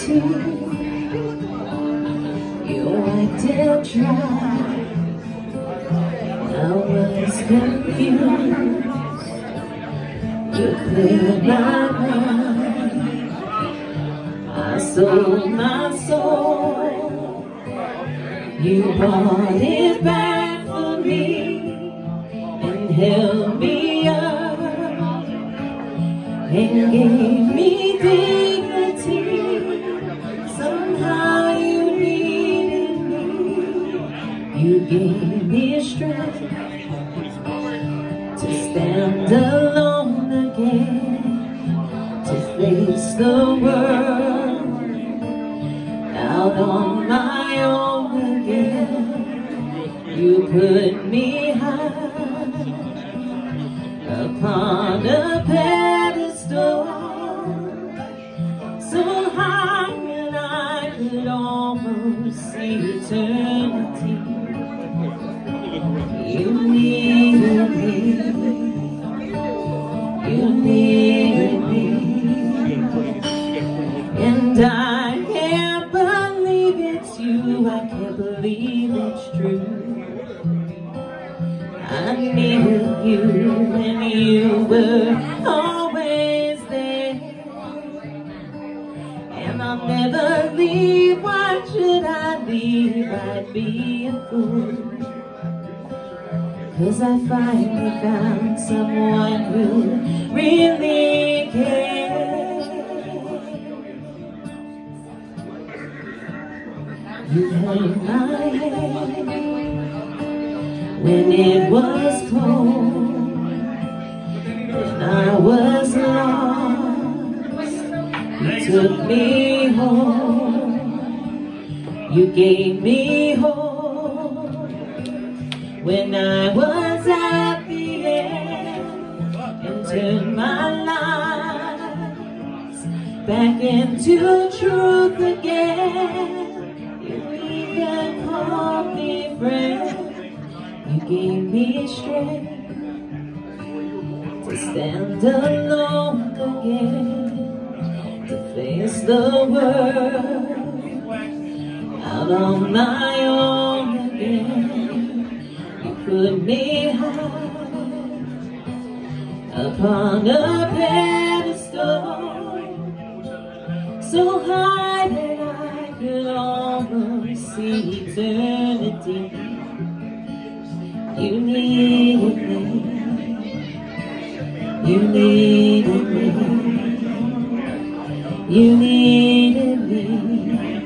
eternity. You wiped it dry. I was confused. You cleared my mind. I sold my soul. You bought it back for me and held me up and gave me dignity. Somehow you needed me. You gave me strength to stand alone again, to face the world out on my own again. You put me high upon a pedestal, so high that I could almost see eternity. You needed me. You needed me. And I can't believe it's you. I can't believe it's true. I needed you and you were always there. And I'll never leave. Why should I leave? I'd be a fool. 'Cause I finally found someone who really cares. You held my hand when it was cold, when I was lost. You took me home. You gave me hope when I was at the end, and turned my lives back into truth again. You even called me friend. You gave me strength to stand alone again, to face the world out on my own again. Put me high upon a pedestal, so high that I could almost see eternity. You needed me. You needed me. You needed me.